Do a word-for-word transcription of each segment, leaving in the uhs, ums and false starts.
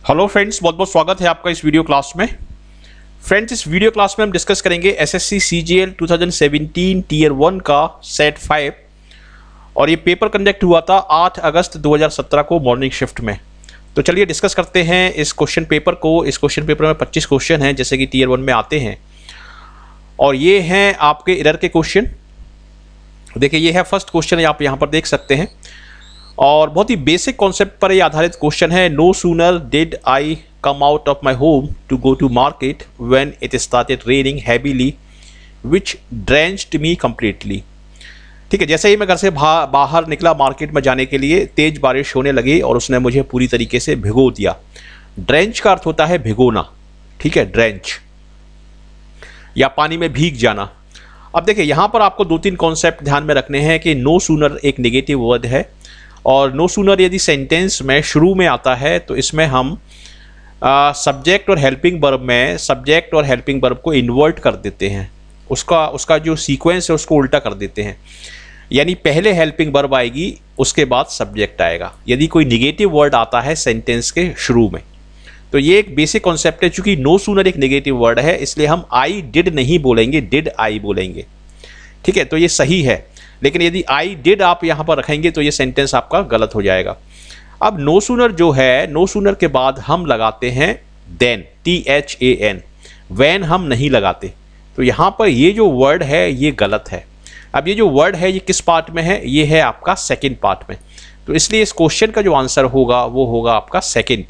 Hello friends, बहुत बहुत स्वागत है आपका इस वीडियो क्लास में। फ्रेंड्स, इस वीडियो क्लास में हम डिस्कस करेंगे SSC CGL two thousand seventeen tier one का सेट फाइव, और ये पेपर कंडक्ट हुआ था आठ अगस्त दो हज़ार सत्रह को मॉर्निंग शिफ्ट में। तो चलिए डिस्कस करते हैं इस क्वेश्चन पेपर को। इस क्वेश्चन पेपर में पच्चीस क्वेश्चन हैं जैसे कि टीयर वन में आते हैं, और ये हैं आपके इरर के क्वेश्चन। देखिए, ये है फर्स्ट क्वेश्चन, आप यहाँ पर देख सकते हैं, और बहुत ही बेसिक कॉन्सेप्ट पर ये आधारित क्वेश्चन है। No sooner did I come out of my home to go to market when it started raining heavily which drenched me completely. ठीक है, जैसे ही मैं घर से बा, बाहर निकला मार्केट में जाने के लिए, तेज बारिश होने लगी और उसने मुझे पूरी तरीके से भिगो दिया। ड्रेंच का अर्थ होता है भिगोना, ठीक है, ड्रेंच या पानी में भीग जाना। अब देखिए, यहाँ पर आपको दो तीन कॉन्सेप्ट ध्यान में रखने हैं कि नो सूनर एक नेगेटिव वर्ड है, और नो सूनर यदि सेंटेंस में शुरू में आता है तो इसमें हम सब्जेक्ट और हेल्पिंग वर्ब में सब्जेक्ट और हेल्पिंग वर्ब को इन्वर्ट कर देते हैं। उसका उसका जो सीक्वेंस है उसको उल्टा कर देते हैं, यानी पहले हेल्पिंग वर्ब आएगी, उसके बाद सब्जेक्ट आएगा यदि कोई निगेटिव वर्ड आता है सेंटेंस के शुरू में। तो ये एक बेसिक कॉन्सेप्ट है। चूंकि नो सूनर एक नेगेटिव वर्ड है, इसलिए हम आई डिड नहीं बोलेंगे, डिड आई बोलेंगे। ठीक है, तो ये सही है। लेकिन यदि आई डिड आप यहाँ पर रखेंगे तो ये सेंटेंस आपका गलत हो जाएगा। अब नो सूनर जो है, नो सूनर के बाद हम लगाते हैं then, T H A N. When हम नहीं लगाते, तो यहाँ पर ये जो वर्ड है ये गलत है। अब ये जो वर्ड है ये किस पार्ट में है? ये है आपका सेकंड पार्ट में। तो इसलिए इस क्वेश्चन का जो आंसर होगा वो होगा आपका सेकंड।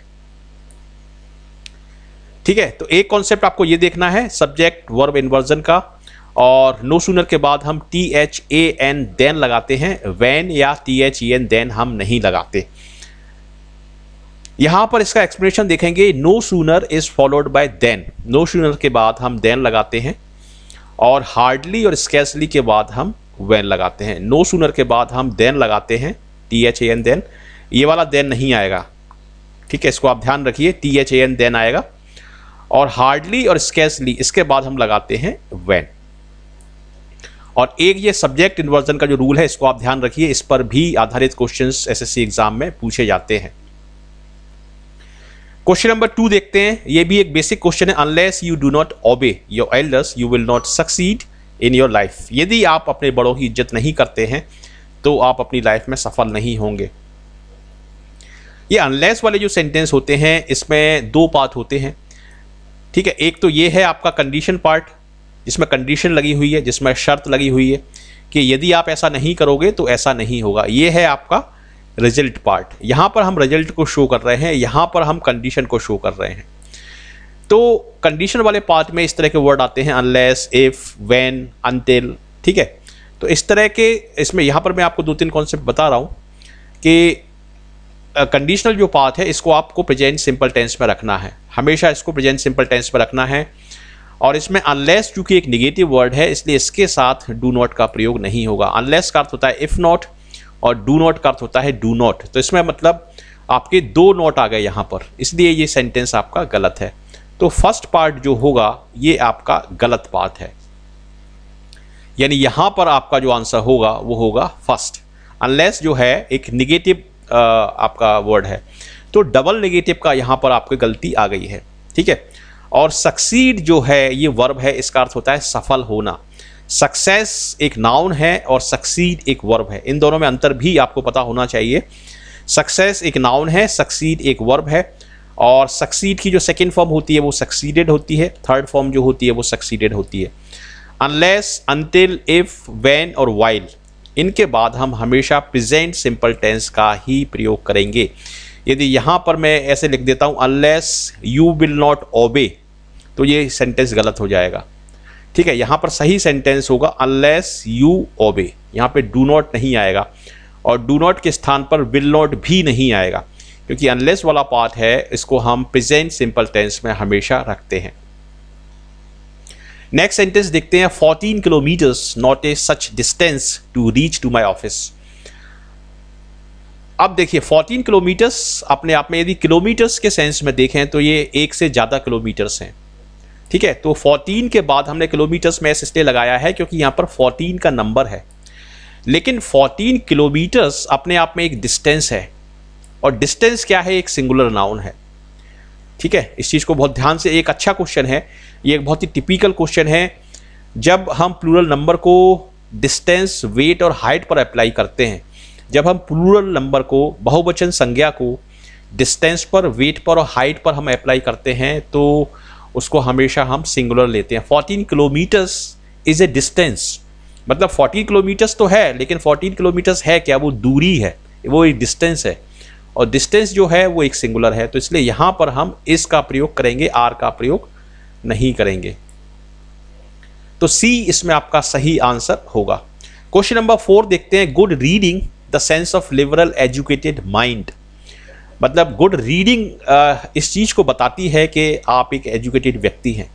ठीक है, तो एक कॉन्सेप्ट आपको ये देखना है सब्जेक्ट वर्ब इन्वर्जन का, और नो सूनर के बाद हम T H A N then लगाते हैं, वैन या T H E N then हम नहीं लगाते। यहां पर इसका एक्सप्लेनेशन देखेंगे। No sooner is followed by then, no sooner के बाद हम देन लगाते हैं, और हार्डली और स्कैर्सली के बाद हम वैन लगाते हैं। नो सूनर के बाद हम देन लगाते हैं, T H A N then, ये वाला देन नहीं आएगा। ठीक है, इसको आप ध्यान रखिए, T H A N then आएगा, और हार्डली और स्कैर्सली इसके बाद हम लगाते हैं वैन। और एक ये सब्जेक्ट इन्वर्जन का जो रूल है इसको आप ध्यान रखिए, इस पर भी आधारित क्वेश्चंस एसएससी एग्जाम में पूछे जाते हैं। क्वेश्चन नंबर टू देखते हैं। ये भी एक बेसिक क्वेश्चन है। Unless you do not obey your elders you will not succeed in your life. यदि आप अपने बड़ों की इज्जत नहीं करते हैं तो आप अपनी लाइफ में सफल नहीं होंगे। ये अनलेस वाले जो सेंटेंस होते हैं इसमें दो पार्ट होते हैं। ठीक है, एक तो ये है आपका कंडीशन पार्ट, जिसमें कंडीशन लगी हुई है, जिसमें शर्त लगी हुई है कि यदि आप ऐसा नहीं करोगे तो ऐसा नहीं होगा। ये है आपका रिजल्ट पार्ट। यहाँ पर हम रिजल्ट को शो कर रहे हैं, यहाँ पर हम कंडीशन को शो कर रहे हैं। तो कंडीशन वाले पार्ट में इस तरह के वर्ड आते हैं, अनलेस, इफ, व्हेन, अनटिल। ठीक है, तो इस तरह के इसमें यहाँ पर मैं आपको दो तीन कॉन्सेप्ट बता रहा हूँ कि कंडीशनल uh, जो पार्ट है इसको आपको प्रेजेंट सिंपल टेंस में रखना है, हमेशा इसको प्रेजेंट सिंपल टेंस में रखना है। और इसमें अनलेस चूंकि एक नेगेटिव वर्ड है इसलिए इसके साथ डू नॉट का प्रयोग नहीं होगा। अनलेस का अर्थ होता है इफ नॉट, और डू नॉट का अर्थ होता है डू नॉट। तो इसमें मतलब आपके दो नॉट आ गए यहाँ पर, इसलिए ये सेंटेंस आपका गलत है। तो फर्स्ट पार्ट जो होगा ये आपका गलत पार्ट है, यानी यहाँ पर आपका जो आंसर होगा वो होगा फर्स्ट। अनलेस जो है एक निगेटिव आपका वर्ड है, तो डबल नेगेटिव का यहाँ पर आपकी गलती आ गई है। ठीक है, और सक्सीड जो है ये वर्ब है, इसका अर्थ होता है सफल होना। सक्सेस एक नाउन है और सक्सीड एक वर्ब है, इन दोनों में अंतर भी आपको पता होना चाहिए। सक्सेस एक नाउन है, सक्सीड एक वर्ब है, और सक्सीड की जो सेकंड फॉर्म होती है वो सक्सीडेड होती है, थर्ड फॉर्म जो होती है वो सक्सीडेड होती है। अनलेस, अनटिल, इफ, व्हेन और व्हाइल, इनके बाद हम हमेशा प्रेजेंट सिंपल टेंस का ही प्रयोग करेंगे। यदि यहाँ पर मैं ऐसे लिख देता हूँ unless you will not obey, तो ये सेंटेंस गलत हो जाएगा। ठीक है, यहाँ पर सही सेंटेंस होगा अनलेस यू ओबे। यहाँ पे डू नॉट नहीं आएगा, और डू नॉट के स्थान पर विल नॉट भी नहीं आएगा, क्योंकि अनलेस वाला पार्ट है इसको हम प्रेजेंट सिंपल टेंस में हमेशा रखते हैं। नेक्स्ट सेंटेंस देखते हैं। Fourteen kilometres not a such distance to reach to my office. अब देखिए, फोर्टीन किलोमीटर्स अपने आप में यदि किलोमीटर्स के सेंस में देखें तो ये एक से ज़्यादा किलोमीटर्स हैं। ठीक है, तो फोर्टीन के बाद हमने किलोमीटर्स में इसलिए लगाया है क्योंकि यहाँ पर फोर्टीन का नंबर है, लेकिन फोर्टीन किलोमीटर्स अपने आप में एक डिस्टेंस है, और डिस्टेंस क्या है? एक सिंगुलर नाउन है। ठीक है, इस चीज़ को बहुत ध्यान से, एक अच्छा क्वेश्चन है ये, एक बहुत ही टिपिकल क्वेश्चन है। जब हम प्लूरल नंबर को डिस्टेंस, वेट और हाइट पर अप्लाई करते हैं, जब हम प्लूरल नंबर को, बहुवचन संज्ञा को डिस्टेंस पर, वेट पर और हाइट पर हम अप्लाई करते हैं तो उसको हमेशा हम सिंगुलर लेते हैं। Fourteen kilometres is a distance, मतलब फोर्टीन किलोमीटर्स तो है, लेकिन फोर्टीन किलोमीटर्स है क्या? वो दूरी है, वो एक डिस्टेंस है, और डिस्टेंस जो है वो एक सिंगुलर है। तो इसलिए यहाँ पर हम इस का प्रयोग करेंगे, आर का प्रयोग नहीं करेंगे। तो सी इसमें आपका सही आंसर होगा। क्वेश्चन नंबर फोर देखते हैं। Good reading the sense of liberal educated mind, मतलब गुड रीडिंग इस चीज को बताती है कि आप एक एजुकेटेड व्यक्ति हैं।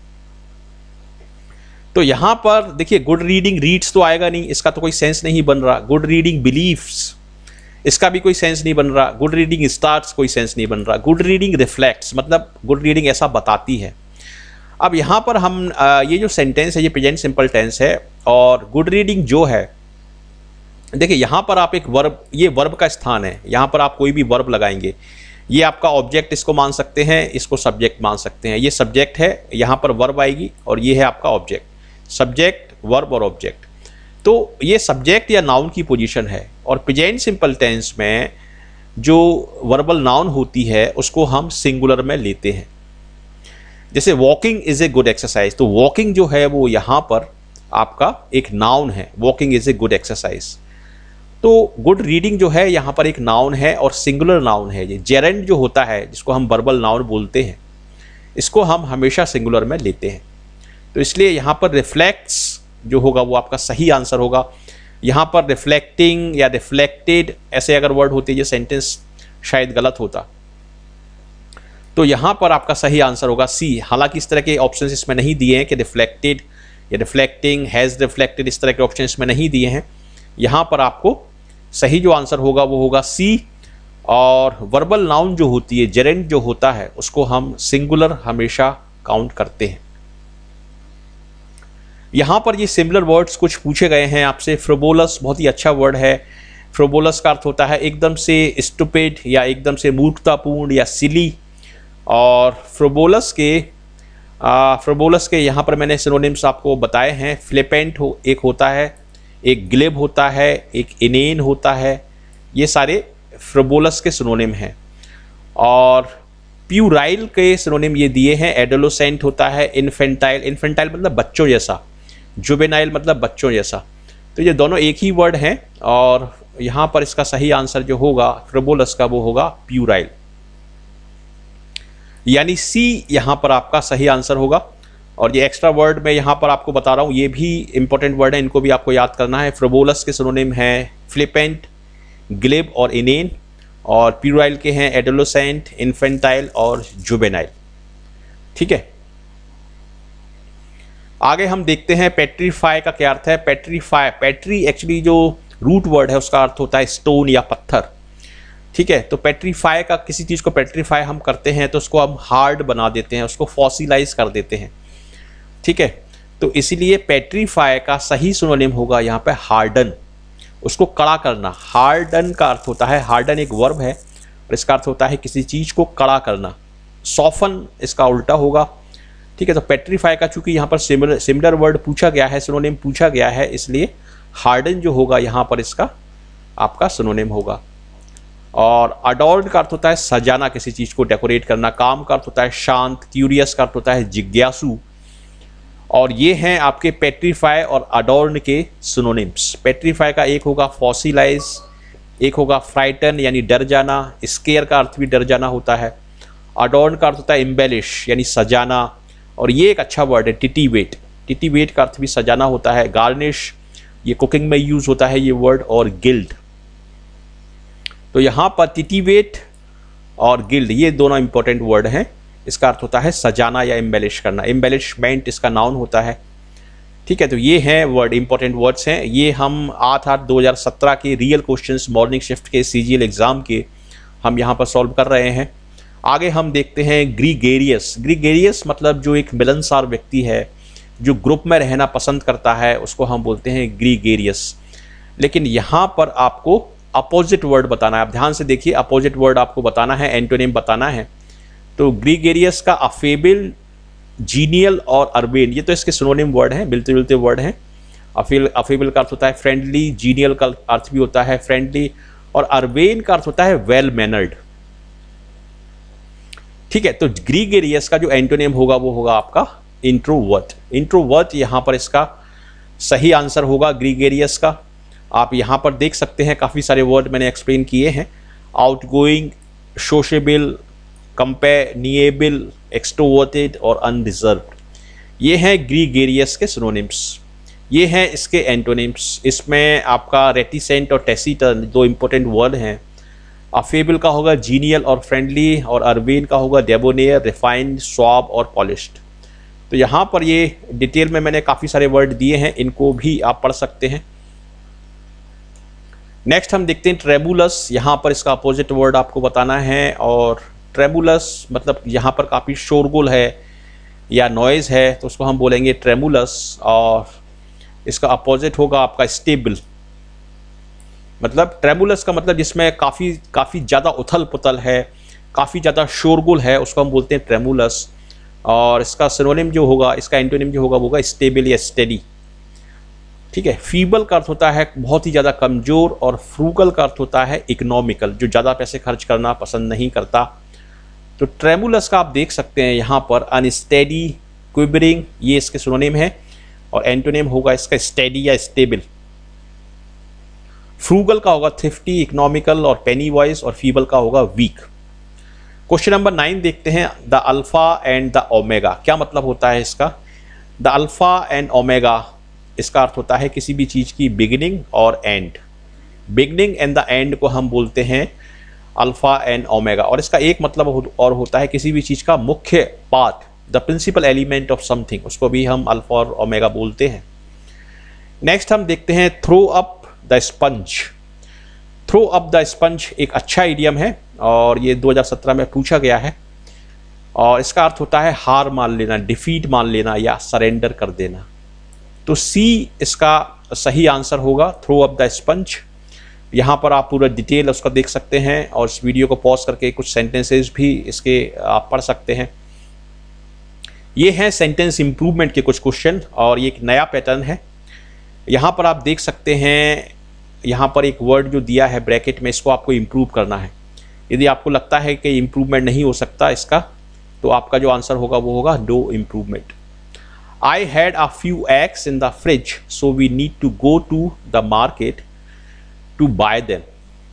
तो यहां पर देखिए, गुड रीडिंग रीड्स तो आएगा नहीं, इसका तो कोई सेंस नहीं बन रहा। गुड रीडिंग बिलीव्स, इसका भी कोई सेंस नहीं बन रहा। गुड रीडिंग स्टार्ट्स, कोई सेंस नहीं बन रहा। गुड रीडिंग रिफ्लेक्ट्स, मतलब गुड रीडिंग ऐसा बताती है। अब यहाँ पर हम ये जो सेंटेंस है ये प्रेजेंट सिंपल टेंस है, और गुड रीडिंग जो है, देखिए यहाँ पर आप एक वर्ब, ये वर्ब का स्थान है, यहाँ पर आप कोई भी वर्ब लगाएंगे, ये आपका ऑब्जेक्ट इसको मान सकते हैं, इसको सब्जेक्ट मान सकते हैं। ये सब्जेक्ट है, यहाँ पर वर्ब आएगी, और ये है आपका ऑब्जेक्ट। सब्जेक्ट, वर्ब और ऑब्जेक्ट, तो ये सब्जेक्ट या नाउन की पोजीशन है। और प्रेजेंट सिंपल टेंस में जो वर्बल नाउन होती है उसको हम सिंगुलर में लेते हैं। जैसे walking is a good exercise, तो वॉकिंग जो है वो यहाँ पर आपका एक नाउन है, walking is a good exercise. तो गुड रीडिंग जो है यहाँ पर एक नाउन है और सिंगुलर नाउन है। ये जेरेंड जो होता है, जिसको हम वर्बल नाउन बोलते हैं, इसको हम हमेशा सिंगुलर में लेते हैं। तो इसलिए यहाँ पर रिफ्लेक्ट्स जो होगा वो आपका सही आंसर होगा। यहाँ पर रिफ्लेक्टिंग या रिफ्लेक्टेड ऐसे अगर वर्ड होते, ये सेंटेंस शायद गलत होता। तो यहाँ पर आपका सही आंसर होगा सी। हालांकि इस तरह के ऑप्शंस इसमें नहीं दिए हैं कि रिफ्लेक्टेड या रिफ्लेक्टिंग, हैज़ रिफ्लेक्टेड, इस तरह के ऑप्शन इसमें नहीं दिए हैं। यहाँ पर आपको सही जो आंसर होगा वो होगा सी। और वर्बल नाउन जो होती है, जेरेंड जो होता है, उसको हम सिंगुलर हमेशा काउंट करते हैं। यहाँ पर ये सिमिलर वर्ड्स कुछ पूछे गए हैं आपसे। फ्रिवोलस बहुत ही अच्छा वर्ड है। फ्रिवोलस का अर्थ होता है एकदम से स्टूपिड या एकदम से मूर्खतापूर्ण या सिली। और फ्रिवोलस के फ्रिवोलस के यहाँ पर मैंने सिनोनिम्स आपको बताए हैं। फ्लिपेंट हो एक होता है, एक ग्लिब होता है, एक इनेन होता है, ये सारे फ्रिवोलस के सिनोनिम हैं। और प्यूराइल के सिनोनिम ये दिए हैं। एडोलोसेंट होता है, इन्फेंटाइल, इन्फेंटाइल मतलब बच्चों जैसा, जुवेनाइल मतलब बच्चों जैसा। तो ये दोनों एक ही वर्ड हैं, और यहाँ पर इसका सही आंसर जो होगा फ्रिवोलस का वो होगा प्यूराइल, यानी सी यहाँ पर आपका सही आंसर होगा। और ये एक्स्ट्रा वर्ड मैं यहाँ पर आपको बता रहा हूँ, ये भी इंपॉर्टेंट वर्ड है, इनको भी आपको याद करना है। फ्रिवोलस के सिनोनिम हैं फ्लिपेंट, ग्लिब और इनेन, और प्यूराइल के हैं एडोलोसेंट, इन्फेंटाइल और जुवेनाइल। ठीक है, आगे हम देखते हैं पेट्रीफाई का क्या अर्थ है। पेट्रीफाई, पेट्री एक्चुअली जो रूट वर्ड है उसका अर्थ होता है स्टोन या पत्थर। ठीक है, तो पेट्रीफाई का, किसी चीज़ को पेट्रीफाई हम करते हैं तो उसको हम हार्ड बना देते हैं, उसको फॉसिलाइज कर देते हैं। ठीक है, तो इसीलिए पेट्रीफाई का सही सिनोनिम होगा यहाँ पे हार्डन, उसको कड़ा करना। हार्डन का अर्थ होता है, हार्डन एक वर्ब है और इसका अर्थ होता है किसी चीज़ को कड़ा करना। सॉफन इसका उल्टा होगा। ठीक है, तो पेट्रीफाई का चूंकि यहाँ पर सिमिलर सिमिलर वर्ड पूछा गया है, सिनोनिम पूछा गया है, इसलिए हार्डन जो होगा यहाँ पर इसका आपका सिनोनिम होगा। और अडोर्ड का अर्थ होता है सजाना, किसी चीज़ को डेकोरेट करना। काम का अर्थ होता है शांत। क्यूरियस का अर्थ होता है जिज्ञासु। और ये हैं आपके पेट्रीफाई और अडोर्न के सिनोनिम्स। पेट्रीफाई का एक होगा फॉसिलाइज, एक होगा फ्राइटन यानी डर जाना। स्केयर का अर्थ भी डर जाना होता है। अडोर्न का अर्थ होता है इम्बेलिश यानी सजाना। और ये एक अच्छा वर्ड है टिटीवेट, टिटीवेट का अर्थ भी सजाना होता है। गार्निश, ये कुकिंग में यूज होता है ये वर्ड। और गिल्ड, तो यहाँ पर टिटीवेट और गिल्ड ये दोनों इंपॉर्टेंट वर्ड हैं। इसका अर्थ होता है सजाना या एम्बेलिश करना। एम्बेलिशमेंट इसका नाउन होता है। ठीक है, तो ये हैं वर्ड, इंपॉर्टेंट वर्ड्स हैं। ये हम आठ आठ दो हज़ार सत्रह के रियल क्वेश्चंस मॉर्निंग शिफ्ट के सीजीएल एग्जाम के हम यहाँ पर सॉल्व कर रहे हैं। आगे हम देखते हैं ग्रीगेरियस। ग्रीगेरियस मतलब जो एक मिलनसार व्यक्ति है, जो ग्रुप में रहना पसंद करता है, उसको हम बोलते हैं ग्रीगेरियस। लेकिन यहाँ पर आपको अपोजिट वर्ड बताना है। आप ध्यान से देखिए, अपोजिट वर्ड आपको बताना है, एंटोनिम बताना है। तो ग्रीगेरियस का अफेबल, जीनियल और अर्बेन, ये तो इसके सिनोनिम वर्ड हैं, मिलते जुलते वर्ड हैं। अफेल अफेबल का अर्थ होता है फ्रेंडली, जीनियल का अर्थ भी होता है फ्रेंडली, और अर्बेन का अर्थ होता है वेल मैनर्ड। ठीक है, तो ग्रीगेरियस का जो एंटोनिम होगा वो होगा आपका इंट्रोवर्ट। इंट्रोवर्ट यहाँ पर इसका सही आंसर होगा ग्रीगेरियस का। आप यहाँ पर देख सकते हैं काफ़ी सारे वर्ड मैंने एक्सप्लेन किए हैं, आउटगोइंग, सोशेबल, कंपेनिएबल, एक्सट्रोवर्टेड और अनरिजर्व्ड, ये हैं ग्रीगेरियस के सिनोनिम्स। ये हैं इसके एंटोनिम्स। इसमें आपका रेटिसेंट और टेसिटर्न दो इंपॉर्टेंट वर्ड हैं। अफेबल का होगा जीनियल और फ्रेंडली, और अर्बेन का होगा डेबोनियर, रिफाइंड, स्वाब और पॉलिश्ड। तो यहाँ पर ये डिटेल में मैंने काफ़ी सारे वर्ड दिए हैं, इनको भी आप पढ़ सकते हैं। नेक्स्ट हम देखते हैं ट्रेबुलस। यहाँ पर इसका अपोजिट वर्ड आपको बताना है, और ट्रेबुलस मतलब यहाँ पर काफ़ी शोरगुल है या नॉइज़ है, तो उसको हम बोलेंगे ट्रेमुलस। और इसका अपोजिट होगा आपका स्टेबल। मतलब ट्रेमुलस का मतलब जिसमें काफ़ी काफ़ी ज़्यादा उथल पुथल है, काफ़ी ज़्यादा शोरगुल है, उसको हम बोलते हैं ट्रेमुलस। और इसका सिनोनिम जो होगा, इसका एंटोनिम जो होगा वो होगा स्टेबल या स्टेडी। ठीक है, फीबल का अर्थ होता है बहुत ही ज़्यादा कमज़ोर, और फ्रूगल का अर्थ होता है इकोनॉमिकल, जो ज़्यादा पैसे खर्च करना पसंद नहीं करता। तो ट्रेमुलस का आप देख सकते हैं यहाँ पर अनस्टेडी, क्विबरिंग, ये इसके सिनोनिम है, और एंटोनिम होगा इसका स्टेडी या स्टेबल। फ्रूगल का होगा थ्रिफ्टी, इकोनॉमिकल और पेनी वाइज, और फीबल का होगा वीक। क्वेश्चन नंबर नाइन देखते हैं, the alpha and the omega, क्या मतलब होता है इसका। द अल्फा एंड ओमेगा, इसका अर्थ होता है किसी भी चीज़ की बिगिनिंग और end. Beginning end the end को हम बोलते हैं अल्फा एंड ओमेगा, और इसका एक मतलब और होता है किसी भी चीज़ का मुख्य part, the principal element of something, उसको भी हम अल्फा और ओमेगा बोलते हैं। नेक्स्ट हम देखते हैं throw up the sponge. Throw up the sponge एक अच्छा इडियम है, और ये दो हज़ार सत्रह में पूछा गया है, और इसका अर्थ होता है हार मान लेना, डिफीट मान लेना या सरेंडर कर देना। तो सी इसका सही आंसर होगा, थ्रो अप द स्पंज। यहाँ पर आप पूरा डिटेल उसका देख सकते हैं, और इस वीडियो को पॉज करके कुछ सेंटेंसेस भी इसके आप पढ़ सकते हैं। ये हैं सेंटेंस इंप्रूवमेंट के कुछ क्वेश्चन, और ये एक नया पैटर्न है। यहाँ पर आप देख सकते हैं, यहाँ पर एक वर्ड जो दिया है ब्रैकेट में, इसको आपको इम्प्रूव करना है। यदि आपको लगता है कि इम्प्रूवमेंट नहीं हो सकता इसका, तो आपका जो आंसर होगा वो होगा no improvement. I had a few eggs in the fridge, so we need to go to the market to buy them.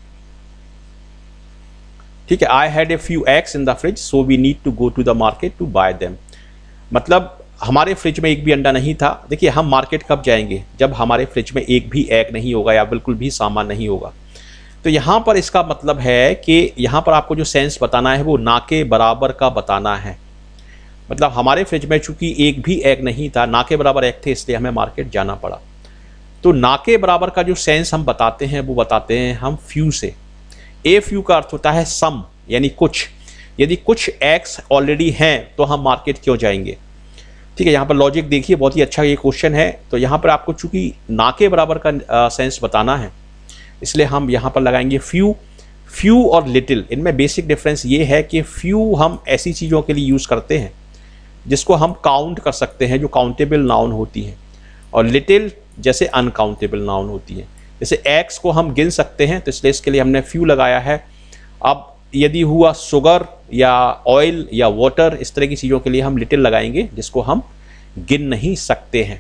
ठीक है, I had a few eggs in the fridge, so we need to go to the market to buy them. मतलब हमारे fridge में एक भी अंडा नहीं था। देखिए, हम मार्केट कब जाएंगे, जब हमारे फ्रिज में एक भी एग नहीं होगा या बिल्कुल भी सामान नहीं होगा। तो यहाँ पर इसका मतलब है कि यहाँ पर आपको जो सेंस बताना है वो ना के बराबर का बताना है। मतलब हमारे फ्रिज में चूंकि एक भी एग नहीं था, ना के बराबर एग थे, इसलिए हमें मार्केट जाना पड़ा। तो ना के बराबर का जो सेंस हम बताते हैं वो बताते हैं हम फ्यू से। ए फ्यू का अर्थ होता है सम, यानी कुछ। यदि कुछ एग्स ऑलरेडी हैं तो हम मार्केट क्यों जाएंगे। ठीक है, यहाँ पर लॉजिक देखिए, बहुत ही अच्छा ये क्वेश्चन है। तो यहाँ पर आपको चूंकि ना के बराबर का सेंस बताना है, इसलिए हम यहाँ पर लगाएंगे फ्यू। फ्यू और लिटिल, इनमें बेसिक डिफरेंस ये है कि फ्यू हम ऐसी चीज़ों के लिए यूज़ करते हैं जिसको हम काउंट कर सकते हैं, जो काउंटेबल नाउन होती हैं, और लिटिल जैसे अनकाउंटेबल नाउन होती है। जैसे एक्स को हम गिन सकते हैं, तो इसलिए इसके लिए हमने फ्यू लगाया है। अब यदि हुआ शुगर या ऑयल या वाटर, इस तरह की चीज़ों के लिए हम लिटिल लगाएंगे, जिसको हम गिन नहीं सकते हैं।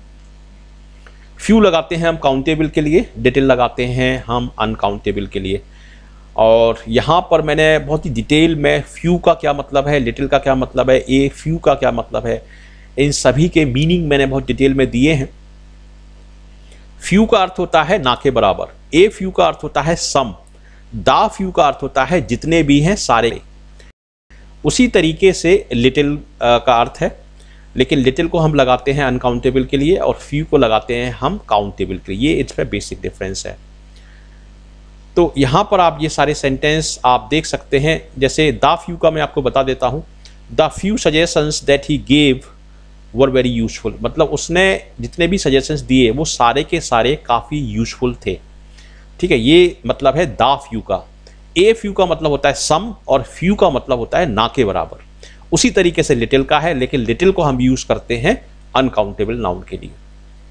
फ्यू लगाते हैं हम काउंटेबल के लिए, लिटिल लगाते हैं हम अनकाउंटेबल के लिए। और यहाँ पर मैंने बहुत ही डिटेल में फ्यू का क्या मतलब है, लिटिल का क्या मतलब है, ए फ्यू का क्या मतलब है, इन सभी के मीनिंग मैंने बहुत डिटेल में दिए हैं। फ्यू का अर्थ होता है ना के बराबर, ए फ्यू का अर्थ होता है सम, दा फ्यू का अर्थ होता है जितने भी हैं सारे। उसी तरीके से लिटिल का अर्थ है, लेकिन लिटिल को हम लगाते हैं अनकाउंटेबल के लिए और फ्यू को लगाते हैं हम काउंटेबल के लिए। ये इसमें बेसिक डिफरेंस है। तो यहाँ पर आप ये सारे सेंटेंस आप देख सकते हैं। जैसे द फ्यू का मैं आपको बता देता हूँ, the few suggestions that he gave were very useful, मतलब उसने जितने भी सजेशंस दिए वो सारे के सारे काफ़ी यूजफुल थे। ठीक है, ये मतलब है द फ्यू का। ए फ्यू का मतलब होता है सम और फ्यू का मतलब होता है ना के बराबर। उसी तरीके से लिटिल का है, लेकिन लिटिल को हम यूज करते हैं अनकाउंटेबल नाउन के लिए।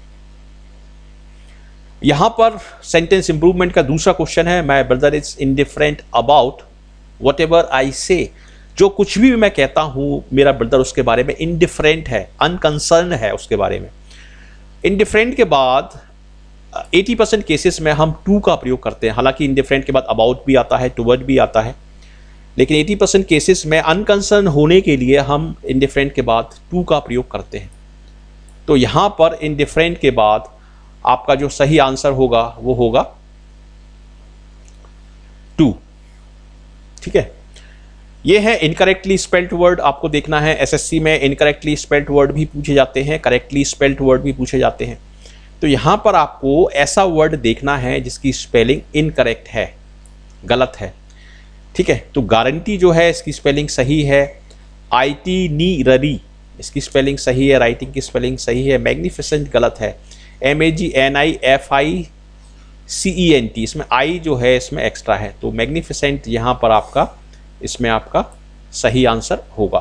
यहां पर सेंटेंस इंप्रूवमेंट का दूसरा क्वेश्चन है, my brother is indifferent about whatever I say. जो कुछ भी मैं कहता हूं मेरा ब्रदर उसके बारे में इनडिफरेंट है, अनकंसर्न है उसके बारे में। इनडिफरेंट के बाद अस्सी परसेंट केसेस में हम टू का प्रयोग करते हैं, हालांकि इनडिफरेंट के बाद अबाउट भी आता है, टुवर्ड भी आता है, लेकिन अस्सी परसेंट केसेस में अनकंसर्न होने के लिए हम इनडिफरेंट के बाद टू का प्रयोग करते हैं। तो यहां पर इनडिफरेंट के बाद आपका जो सही आंसर होगा वो होगा टू। ठीक है, ये है इनकरेक्टली स्पेल्ड वर्ड। आपको देखना है एसएससी में इनकरेक्टली स्पेल्ड वर्ड भी पूछे जाते हैं, करेक्टली स्पेल्ड वर्ड भी पूछे जाते हैं। तो यहां पर आपको ऐसा वर्ड देखना है जिसकी स्पेलिंग इनकरेक्ट है, गलत है। ठीक है, तो गारंटी जो है इसकी स्पेलिंग सही है, आई टी नी ररी इसकी स्पेलिंग सही है, राइटिंग की स्पेलिंग सही है, मैग्निफिसेंट गलत है, M A G N I F I C E N T इसमें आई जो है इसमें एक्स्ट्रा है, तो मैग्निफिसेंट यहां पर आपका इसमें आपका सही आंसर होगा।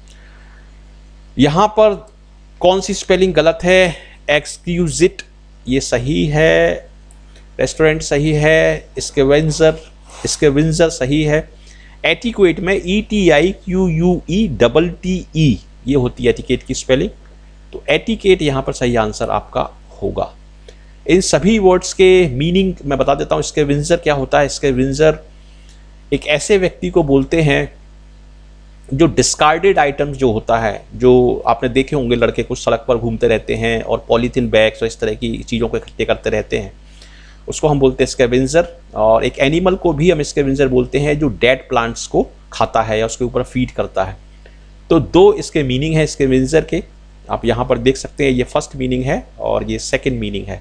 यहां पर कौन सी स्पेलिंग गलत है, एक्सक्यूजिट ये सही है, रेस्टोरेंट सही है, इसके वेंजर इसके विंजर सही है, एटिक्वेट में E T I Q U E double T E ये होती है एटिकेट की स्पेलिंग, तो एटिकेट यहाँ पर सही आंसर आपका होगा। इन सभी वर्ड्स के मीनिंग मैं बता देता हूँ। इसके विंजर क्या होता है, इसके विंजर एक ऐसे व्यक्ति को बोलते हैं जो डिस्कार्डेड आइटम्स जो होता है, जो आपने देखे होंगे लड़के कुछ सड़क पर घूमते रहते हैं और पॉलीथीन बैग्स और इस तरह की चीज़ों को इकट्ठे करते रहते हैं, उसको हम बोलते हैं स्कैवेंजर। और एक एनिमल को भी हम स्कैवेंजर बोलते हैं जो डेड प्लांट्स को खाता है या उसके ऊपर फीड करता है। तो दो इसके मीनिंग है स्कैवेंजर के, आप यहाँ पर देख सकते हैं, ये फर्स्ट मीनिंग है और ये सेकेंड मीनिंग है।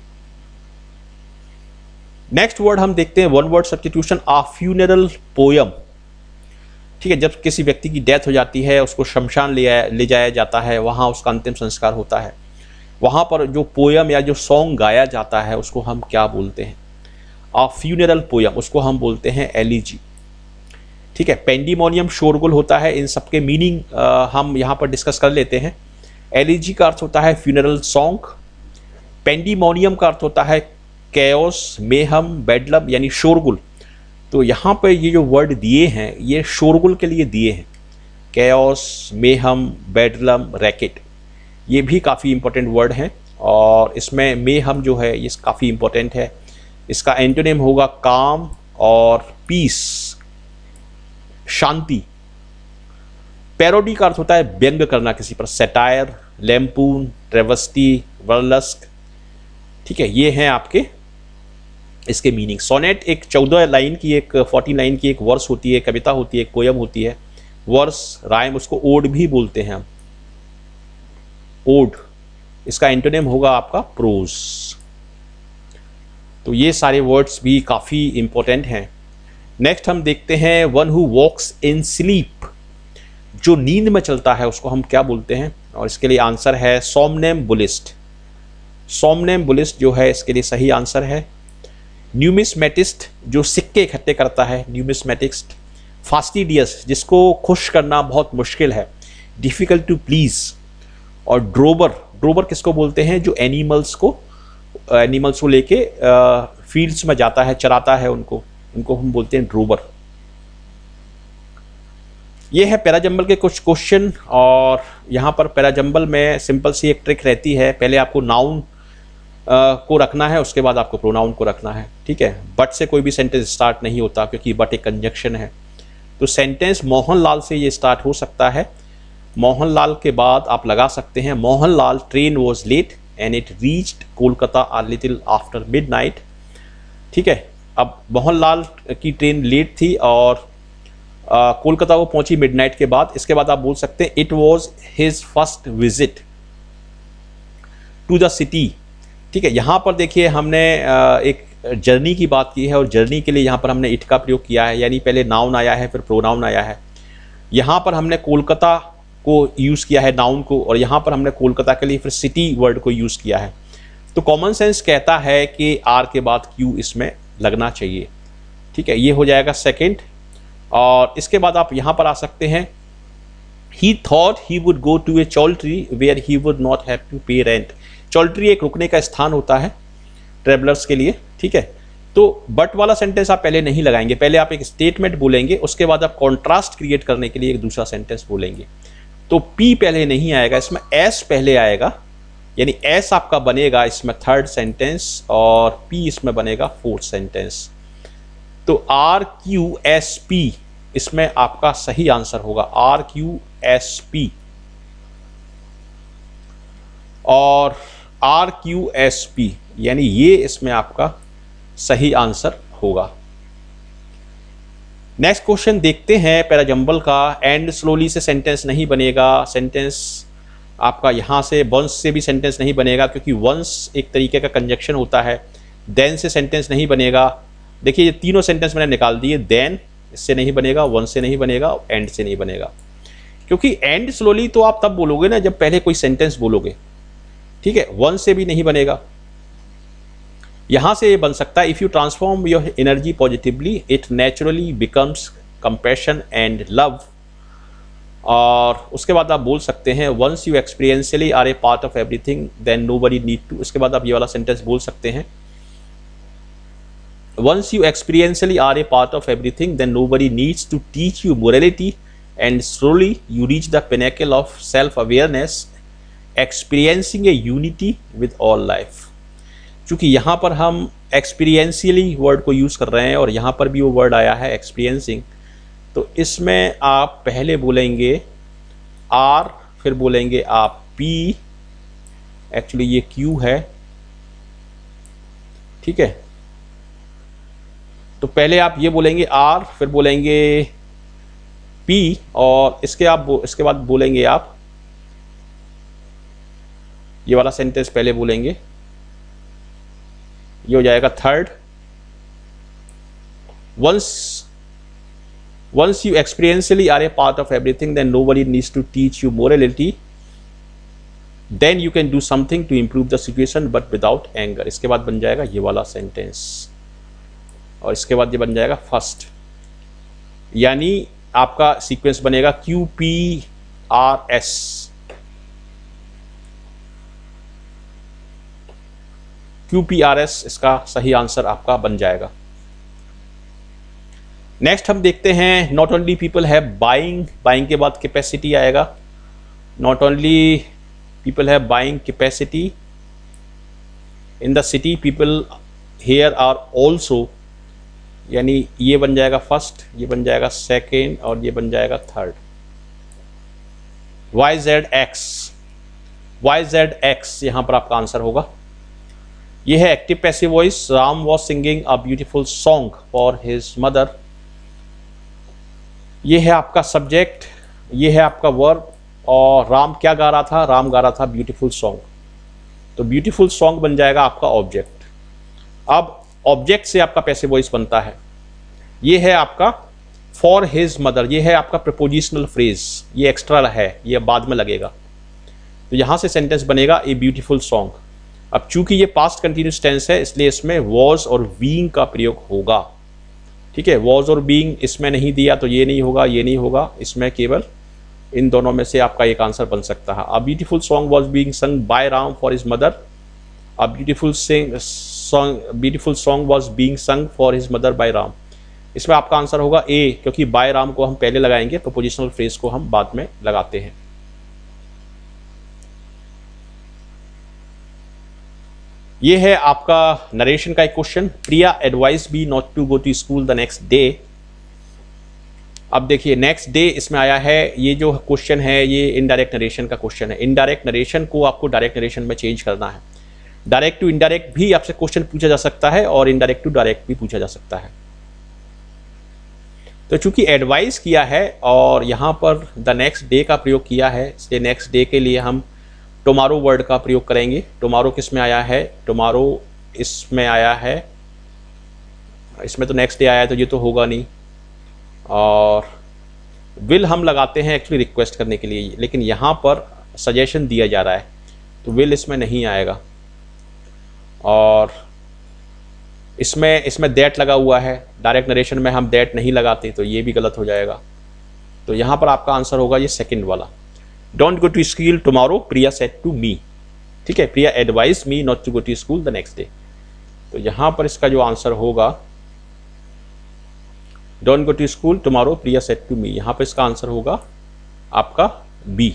नेक्स्ट वर्ड हम देखते हैं one word substitution, a funeral poem. ठीक है, जब किसी व्यक्ति की डेथ हो जाती है उसको शमशान ले आया ले जाया जाता है, वहाँ उसका अंतिम संस्कार होता है, वहाँ पर जो पोयम या जो सॉन्ग गाया जाता है उसको हम क्या बोलते हैं, आ फ्यूनरल पोयम, उसको हम बोलते हैं एलिजी। ठीक है, पेंडिमोनियम शोरगुल होता है, इन सबके मीनिंग हम यहाँ पर डिस्कस कर लेते हैं। एलिजी का अर्थ होता है फ्यूनरल सॉन्ग, पेंडिमोनियम का अर्थ होता है कैओस, मेहम, बेडलम यानी शोरगुल। तो यहाँ पर ये जो वर्ड दिए हैं ये शोरगुल के लिए दिए हैं, कैओस, मेहम, बेडलम, रैकेट, ये भी काफ़ी इंपॉर्टेंट वर्ड हैं। और इसमें मेहम जो है ये काफ़ी इंपॉर्टेंट है, इसका एंटोनिम होगा काम और पीस, शांति। पैरोडी का अर्थ होता है व्यंग करना किसी पर, सेटायर, लैम्पून, ट्रेवस्टी, वर्लस्क। ठीक है, ये हैं आपके इसके मीनिंग। सोनेट एक चौदह लाइन की एक फोर्टी लाइन की एक वर्स होती है, कविता होती है, एक पोयम होती है। वर्स राइम उसको ओड भी बोलते हैं हम, ओड। इसका एंटोनिम होगा आपका प्रोज। तो ये सारे वर्ड्स भी काफ़ी इंपॉर्टेंट हैं। नेक्स्ट हम देखते हैं one who walks in sleep, जो नींद में चलता है उसको हम क्या बोलते हैं, और इसके लिए आंसर है सोमनेम्बुलिस्ट। सोमनेम्बुलिस्ट जो है इसके लिए सही आंसर है। न्यूमिस्मेटिस्ट जो सिक्के इकट्ठे करता है, न्यूमिस्मेटिस्ट। फास्टिडियस जिसको खुश करना बहुत मुश्किल है, डिफिकल्ट टू प्लीज। और ड्रोबर, ड्रोबर किसको बोलते हैं, जो एनिमल्स को एनिमल्स को लेके फील्ड्स में जाता है, चराता है उनको, उनको हम बोलते हैं ड्रोबर। ये है पैराजंबल के कुछ क्वेश्चन, और यहाँ पर पैराजंबल में सिंपल सी एक ट्रिक रहती है, पहले आपको नाउन को रखना है, उसके बाद आपको प्रोनाउन को रखना है। ठीक है, बट से कोई भी सेंटेंस स्टार्ट नहीं होता क्योंकि बट एक कंजक्शन है। तो सेंटेंस मोहनलाल से ये स्टार्ट हो सकता है, मोहनलाल के बाद आप लगा सकते हैं Mohanlal train was late and it reached Kolkata a little after midnight. ठीक है, अब मोहनलाल की ट्रेन लेट थी और कोलकाता को पहुंची मिडनाइट के बाद। इसके बाद आप बोल सकते हैं it was his first visit to the city. ठीक है, यहाँ पर देखिए हमने एक जर्नी की बात की है, और जर्नी के लिए यहाँ पर हमने इट का प्रयोग किया है, यानी पहले नाउन आया है फिर प्रोनाउन आया है। यहाँ पर हमने कोलकाता को यूज़ किया है नाउन को, और यहाँ पर हमने कोलकाता के लिए फिर सिटी वर्ड को यूज़ किया है। तो कॉमन सेंस कहता है कि आर के बाद क्यू इसमें लगना चाहिए। ठीक है, ये हो जाएगा सेकेंड। और इसके बाद आप यहाँ पर आ सकते हैं, he thought he would go to a choultry where he would not have to pay rent. Choultry एक रुकने का स्थान होता है ट्रेवलर्स के लिए, ठीक है। तो बट वाला सेंटेंस आप पहले नहीं लगाएंगे, पहले आप एक स्टेटमेंट बोलेंगे, उसके बाद आप कॉन्ट्रास्ट क्रिएट करने के लिए एक दूसरा सेंटेंस बोलेंगे। तो पी पहले नहीं आएगा, इसमें एस पहले आएगा, यानी एस आपका बनेगा इसमें थर्ड सेंटेंस और पी इसमें बनेगा फोर्थ सेंटेंस। तो आर क्यू एस पी इसमें आपका सही आंसर होगा, आर क्यू एस पी और आर क्यू एस पी, यानी ये इसमें आपका सही आंसर होगा। नेक्स्ट क्वेश्चन देखते हैं पैराजंबल का। एंड स्लोली से सेंटेंस नहीं बनेगा, सेंटेंस आपका यहाँ से वंस से भी सेंटेंस नहीं बनेगा, क्योंकि वंस एक तरीके का कंजक्शन होता है। देन से सेंटेंस नहीं बनेगा। देखिए ये तीनों सेंटेंस मैंने निकाल दिए, देन इससे नहीं बनेगा, वन से नहीं बनेगा, एंड से नहीं बनेगा। क्योंकि एंड स्लोली तो आप तब बोलोगे ना जब पहले कोई सेंटेंस बोलोगे, ठीक है। वन से भी नहीं बनेगा। यहां से ये बन सकता है, if you transform your energy positively it naturally becomes compassion and love. और उसके बाद आप बोल सकते हैं, once you experientially are a part of everything then nobody need to. उसके बाद आप ये वाला सेंटेंस बोल सकते हैं, once you experientially are a part of everything then nobody needs to teach you morality and slowly you reach the pinnacle of self awareness experiencing a unity with all life। चूंकि यहाँ पर हम experientially word को use कर रहे हैं और यहाँ पर भी वो वर्ड आया है experiencing, तो इसमें आप पहले बोलेंगे R, फिर बोलेंगे आप P, एक्चुअली ये Q है, ठीक है। तो पहले आप ये बोलेंगे आर, फिर बोलेंगे पी और इसके आप इसके बाद बोलेंगे आप ये वाला सेंटेंस पहले बोलेंगे, ये हो जाएगा third. Once once you experientially are a part of everything then nobody needs to teach you morality then you can do something to improve the situation but without anger. इसके बाद बन जाएगा ये वाला सेंटेंस और इसके बाद ये बन जाएगा फर्स्ट, यानी आपका सीक्वेंस बनेगा Q P R S. Q P R S इसका सही आंसर आपका बन जाएगा। नेक्स्ट हम देखते हैं, not only people have buying, buying के बाद कैपेसिटी आएगा। Not only people have buying capacity in the city people here are also, यानी ये बन जाएगा फर्स्ट, ये बन जाएगा सेकेंड और ये बन जाएगा third. Y Z X, Y Z X यहाँ पर आपका आंसर होगा। ये है active passive voice. Ram was singing a beautiful song for his mother. ये है आपका सब्जेक्ट, ये है आपका वर्ब और राम क्या गा रहा था, राम गा रहा था ब्यूटीफुल सॉन्ग। तो ब्यूटीफुल सॉन्ग बन जाएगा आपका ऑब्जेक्ट। अब ऑब्जेक्ट से आपका पैसिव वॉइस बनता है। ये है आपका फॉर हिज मदर, ये है आपका प्रपोजिशनल फ्रेज, ये एक्स्ट्रा है, ये बाद में लगेगा। तो यहाँ से सेंटेंस बनेगा ए ब्यूटीफुल सॉन्ग। अब चूंकि ये पास्ट कंटिन्यूस टेंस है इसलिए इसमें वॉज और बीइंग का प्रयोग होगा, ठीक है। वॉज और बीइंग इसमें नहीं दिया तो ये नहीं होगा, ये नहीं होगा, इसमें केवल इन दोनों में से आपका एक आंसर बन सकता है। A beautiful song was being sung by Ram for his mother. A beautiful song beautiful song was being sung for his mother by Ram. इसमें आपका आंसर होगा ए, क्योंकि बाय राम को हम पहले लगाएंगे, प्रपोजिशनल फ्रेज को हम बाद में लगाते हैं। ये है आपका नरेशन का एक question. Priya advice be not to go to school the next day. अब देखिए नेक्स्ट डे इसमें आया है, ये जो क्वेश्चन है ये इनडायरेक्ट नरेशन का क्वेश्चन है। इनडायरेक्ट नरेशन को आपको डायरेक्ट नरेशन में चेंज करना है। डायरेक्ट टू इनडायरेक्ट भी आपसे क्वेश्चन पूछा जा सकता है और इनडायरेक्ट टू डायरेक्ट भी पूछा जा सकता है। तो चूंकि एडवाइस किया है और यहाँ पर द नेक्स्ट डे का प्रयोग किया है, इसलिए नेक्स्ट डे के लिए हम टुमारो वर्ड का प्रयोग करेंगे। टुमारो किस में आया है, टुमारो इसमें आया है, इसमें तो नेक्स्ट डे आया है तो ये तो होगा नहीं। और विल हम लगाते हैं एक्चुअली रिक्वेस्ट करने के लिए, लेकिन यहाँ पर सजेशन दिया जा रहा है तो विल इसमें नहीं आएगा। और इसमें इसमें दैट लगा हुआ है, डायरेक्ट नरेशन में हम दैट नहीं लगाते, तो ये भी गलत हो जाएगा। तो यहाँ पर आपका आंसर होगा ये सेकंड वाला, don't go to school tomorrow, Priya said to me. ठीक है, Priya advise me not to go to school the next day. तो यहाँ पर इसका जो आंसर होगा, don't go to school tomorrow, Priya said to me, यहाँ पर इसका आंसर होगा आपका बी।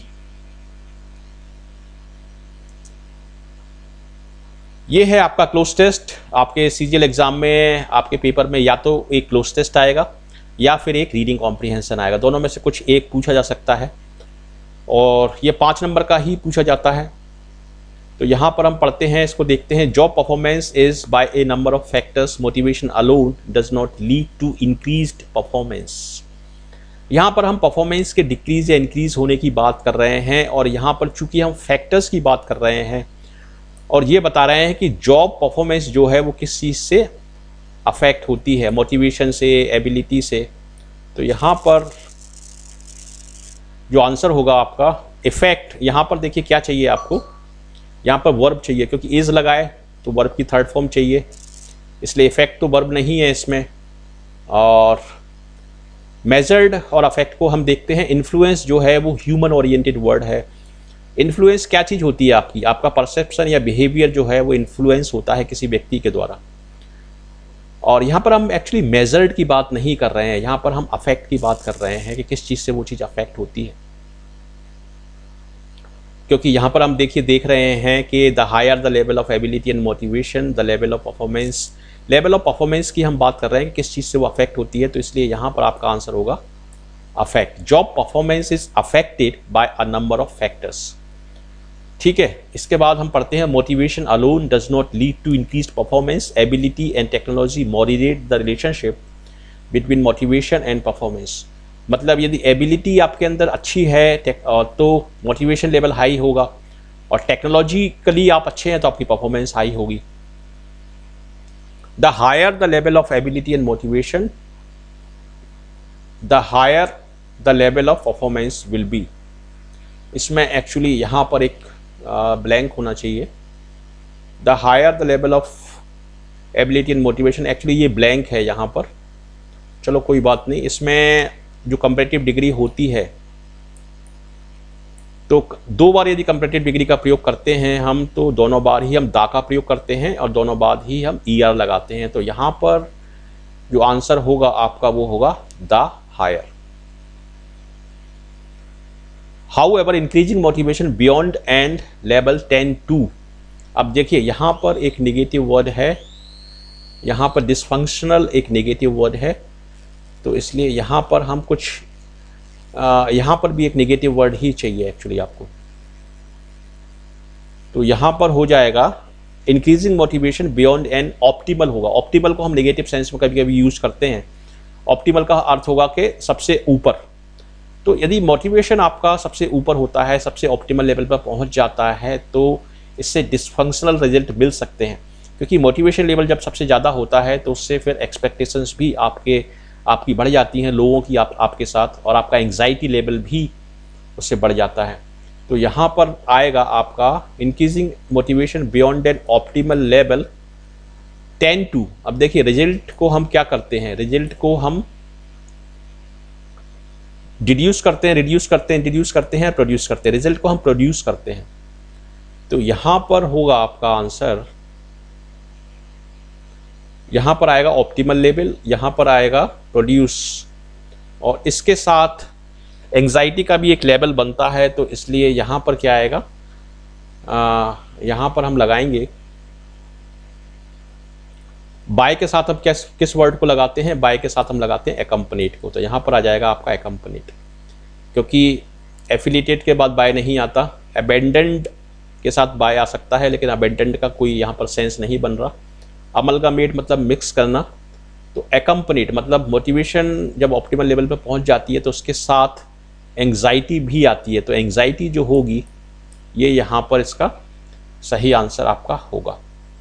ये है आपका क्लोज टेस्ट। आपके सीजीएल एग्जाम में आपके पेपर में या तो एक क्लोज टेस्ट आएगा या फिर एक रीडिंग कॉम्प्रिहेंशन आएगा, दोनों में से कुछ एक पूछा जा सकता है, और ये पाँच नंबर का ही पूछा जाता है। तो यहाँ पर हम पढ़ते हैं, इसको देखते हैं। Job performance is by a number of factors, motivation alone does not lead to increased performance. यहाँ पर हम परफॉर्मेंस के डिक्रीज या इंक्रीज होने की बात कर रहे हैं, और यहाँ पर चूंकि हम फैक्टर्स की बात कर रहे हैं और ये बता रहे हैं कि जॉब परफॉर्मेंस जो है वो किस चीज़ से अफेक्ट होती है, मोटिवेशन से, एबिलिटी से। तो यहाँ पर जो आंसर होगा आपका इफेक्ट, यहाँ पर देखिए क्या चाहिए आपको, यहाँ पर वर्ब चाहिए, क्योंकि इज लगाए तो वर्ब की थर्ड फॉर्म चाहिए, इसलिए इफेक्ट तो वर्ब नहीं है इसमें। और मेजर्ड और अफेक्ट को हम देखते हैं। इन्फ्लुएंस जो है वो ह्यूमन ओरिएंटेड वर्ड है। इन्फ्लुएंस क्या चीज़ होती है आपकी, आपका परसेप्शन या बिहेवियर जो है वो इन्फ्लुएंस होता है किसी व्यक्ति के द्वारा। और यहाँ पर हम एक्चुअली मेजर्ड की बात नहीं कर रहे हैं, यहाँ पर हम अफेक्ट की बात कर रहे हैं कि किस चीज़ से वो चीज़ अफेक्ट होती है। क्योंकि यहाँ पर हम देखिए देख रहे हैं कि the higher the level of ability and motivation the level of performance, level of performance की हम बात कर रहे हैं कि किस चीज़ से वो अफेक्ट होती है, तो इसलिए यहाँ पर आपका आंसर होगा affect. Job performance is affected by a number of factors. ठीक है, इसके बाद हम पढ़ते हैं motivation alone does not lead to increased performance, ability and technology moderate the relationship between motivation and performance. मतलब यदि एबिलिटी आपके अंदर अच्छी है तो मोटिवेशन लेवल हाई होगा, और टेक्नोलॉजिकली आप अच्छे हैं तो आपकी परफॉर्मेंस हाई होगी। The higher the level of ability and motivation, the higher the level of performance will be. इसमें एक्चुअली यहाँ पर एक ब्लैंक uh, होना चाहिए। The higher the level of ability and motivation, actually ये ब्लैंक है यहाँ पर, चलो कोई बात नहीं। इसमें जो कंपैरेटिव डिग्री होती है, तो दो बार यदि कंपैरेटिव डिग्री का प्रयोग करते हैं हम, तो दोनों बार ही हम दा का प्रयोग करते हैं और दोनों बार ही हम ई आर लगाते हैं। तो यहाँ पर जो आंसर होगा आपका वो होगा the higher. However, increasing motivation beyond and level tend to. अब देखिए यहाँ पर एक नेगेटिव वर्ड है, यहाँ पर डिसफंक्शनल एक नेगेटिव वर्ड है, तो इसलिए यहाँ पर हम कुछ आ, यहाँ पर भी एक नेगेटिव वर्ड ही चाहिए एक्चुअली आपको। तो यहाँ पर हो जाएगा increasing motivation beyond and optimal होगा। ऑप्टिमल को हम नेगेटिव सेंस में कभी कभी यूज करते हैं। ऑप्टिमल का अर्थ होगा कि सबसे ऊपर। तो यदि मोटिवेशन आपका सबसे ऊपर होता है, सबसे ऑप्टिमल लेवल पर पहुंच जाता है, तो इससे डिसफंक्शनल रिजल्ट मिल सकते हैं। क्योंकि मोटिवेशन लेवल जब सबसे ज़्यादा होता है तो उससे फिर एक्सपेक्टेशंस भी आपके आपकी बढ़ जाती हैं लोगों की आप, आपके साथ, और आपका एंग्जाइटी लेवल भी उससे बढ़ जाता है। तो यहाँ पर आएगा आपका increasing motivation beyond an optimal level tend to. अब देखिए रिजल्ट को हम क्या करते हैं, रिजल्ट को हम डिड्यूस करते हैं, रिड्यूस करते हैं, डिड्यूस करते हैं, प्रोड्यूस करते हैं। रिजल्ट को हम प्रोड्यूस करते हैं। तो यहाँ पर होगा आपका आंसर, यहाँ पर आएगा ऑप्टिमल लेवल, यहाँ पर आएगा प्रोड्यूस, और इसके साथ एंग्जाइटी का भी एक लेवल बनता है, तो इसलिए यहाँ पर क्या आएगा, आ, यहाँ पर हम लगाएंगे बाय के साथ। हम किस किस वर्ड को लगाते हैं, बाय के साथ हम लगाते हैं एकम्पनीड को। तो यहाँ पर आ जाएगा आपका एकम्पनीड, क्योंकि एफिलिएटेड के बाद बाय नहीं आता। अबेंडेंड के साथ बाय आ सकता है, लेकिन अबेंडेंड का कोई यहाँ पर सेंस नहीं बन रहा। अमलगामेट मतलब मिक्स करना। तो एकम्पनीड मतलब मोटिवेशन जब ऑप्टिमल लेवल पर पहुँच जाती है तो उसके साथ एंग्जाइटी भी आती है। तो एंग्जाइटी जो होगी ये यहाँ पर इसका सही आंसर आपका होगा।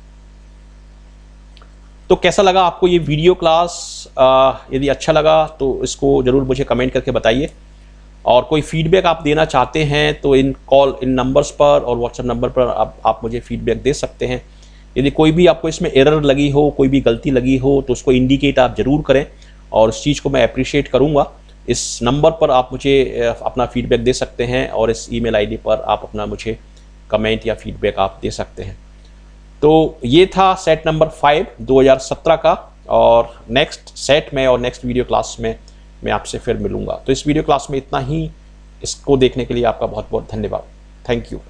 तो कैसा लगा आपको ये वीडियो क्लास? आ, यदि अच्छा लगा तो इसको ज़रूर मुझे कमेंट करके बताइए, और कोई फीडबैक आप देना चाहते हैं तो इन कॉल इन नंबर्स पर और व्हाट्सएप नंबर पर आप, आप मुझे फीडबैक दे सकते हैं। यदि कोई भी आपको इसमें एरर लगी हो, कोई भी गलती लगी हो, तो उसको इंडिकेट आप ज़रूर करें और उस चीज़ को मैं अप्रिशिएट करूँगा। इस नंबर पर आप मुझे अपना फीडबैक दे सकते हैं और इस ईमेल आईडी पर आप अपना मुझे कमेंट या फीडबैक आप दे सकते हैं। तो ये था सेट नंबर फाइव दो हज़ार सत्रह का, और नेक्स्ट सेट में और नेक्स्ट वीडियो क्लास में मैं आपसे फिर मिलूँगा। तो इस वीडियो क्लास में इतना ही। इसको देखने के लिए आपका बहुत बहुत धन्यवाद। Thank you.